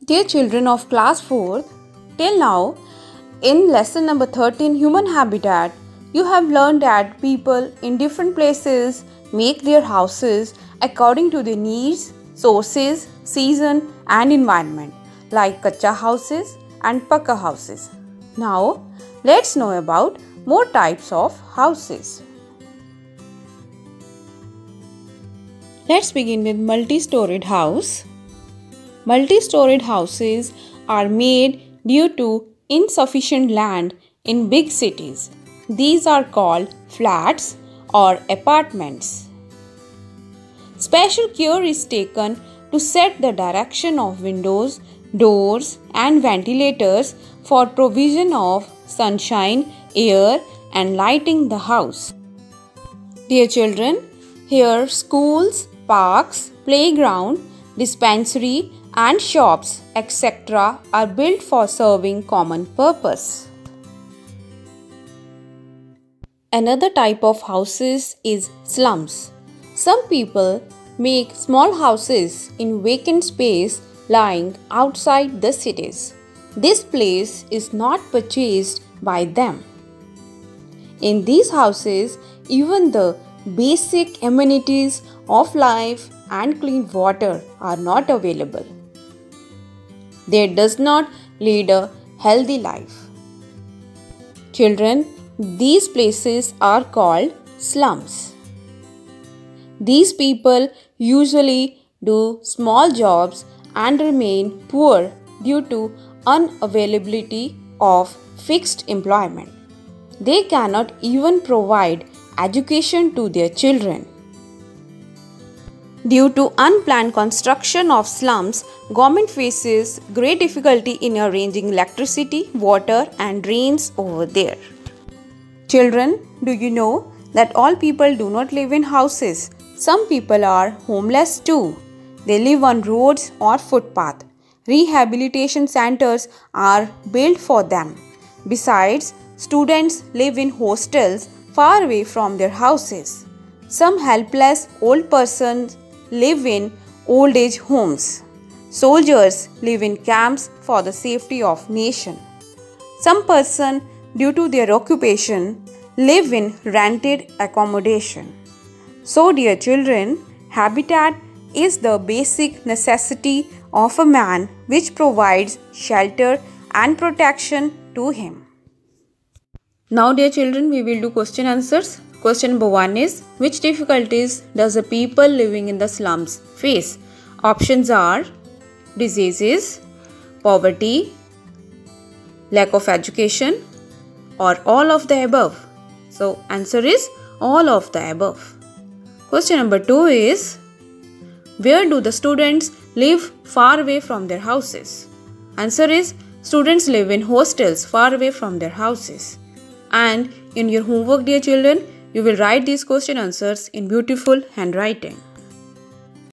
Dear children of class 4th, till now in lesson number 13 Human Habitat, you have learned that people in different places make their houses according to their needs, sources, season and environment like kacha houses and pakka houses. Now let's know about more types of houses. Let's begin with multi-storied house. Multi-storied houses are made due to insufficient land in big cities. These are called flats or apartments. Special care is taken to set the direction of windows, doors and ventilators for provision of sunshine, air and lighting the house. Dear children, here schools, parks, playground, dispensary and shops etc. are built for serving common purpose. Another type of houses is slums. Some people make small houses in vacant space lying outside the cities. This place is not purchased by them. In these houses, even the basic amenities of life and clean water are not available. They does not lead a healthy life. Children, these places are called slums. These people usually do small jobs and remain poor due to unavailability of fixed employment. They cannot even provide education to their children. Due to unplanned construction of slums, government faces great difficulty in arranging electricity, water and drains over there. Children, do you know that all people do not live in houses? Some people are homeless too. They live on roads or footpath. Rehabilitation centers are built for them. Besides, students live in hostels far away from their houses. Some helpless old persons live in old age homes. Soldiers live in camps for the safety of nation. Some person, due to their occupation, live in rented accommodation. So dear children, habitat is the basic necessity of a man which provides shelter and protection to him. Now dear children, we will do question answers. Question number 1 is, which difficulties does the people living in the slums face? Options are diseases, poverty, lack of education or all of the above. So answer is all of the above. Question number 2 is, where do the students live far away from their houses? Answer is, students live in hostels far away from their houses. And in your homework dear children, you will write these question answers in beautiful handwriting.